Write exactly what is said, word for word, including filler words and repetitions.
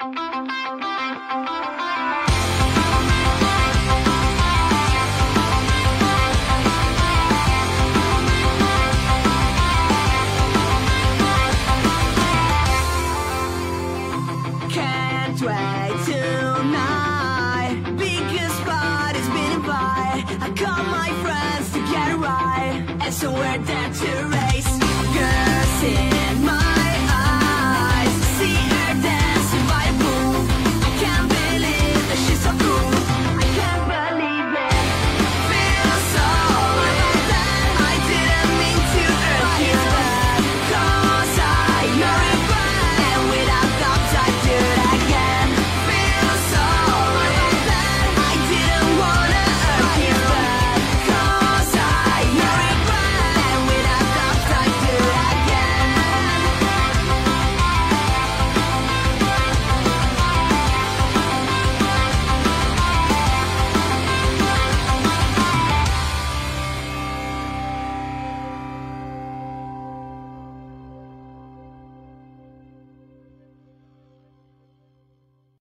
Can't wait tonight. Biggest spot has been invited. I call my friends to get a ride, and so we're down to race. Girls in